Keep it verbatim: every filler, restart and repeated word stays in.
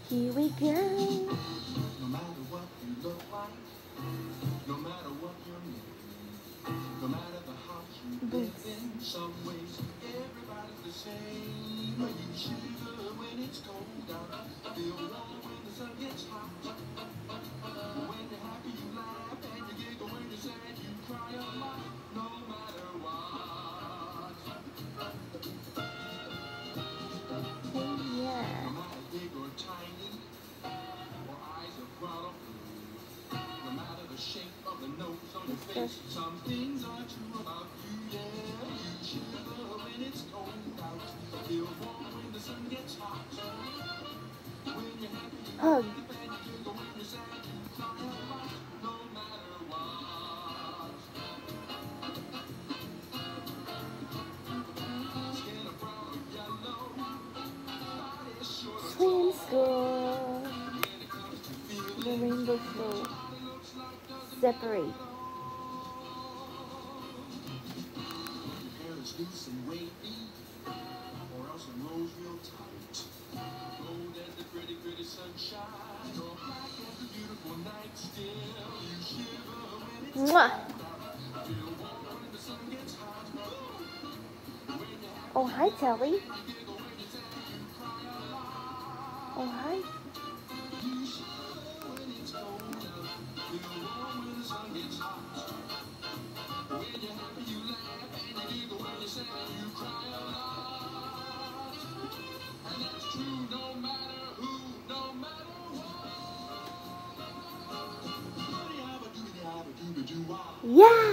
Here we go. No matter what you look like, no matter what you're making, no matter the house you live in, some ways everybody's the same. But you shiver when it's cold out, feel warm when the sun gets hot. When you're happy you laugh and you giggle. When you're sad you cry a lot. No matter what. Yeah. No matter big or tiny, or eyes are proud of blue. No matter the shape of the nose on your face, some things are true about you. Yeah, you shiver when it's cold out, feel warm when the sun gets hot. When you're happy you Hug. laugh and you giggle. When you're sad you cry a lot. No matter what. Skin of brown or yellow, body is short or Swim tall. school. When it comes to The feeling, rainbow flow. Separate. hair is loose and wavy, or else it rolls real tight. Gold as the pretty, pretty sunshine, or black as the beautiful night. Still, you shiver when it's Mwah. feel warm when the sun gets hot. When you're happy, Oh, hi, Telly. you giggle. When you're sad, you cry a lot. Oh, hi. You shiver when it's cold out, feel warm when the sun gets hot. When you're happy, you laugh and you giggle. When you're sad, you cry a lot. And that's true no matter who, no matter what. Yeah.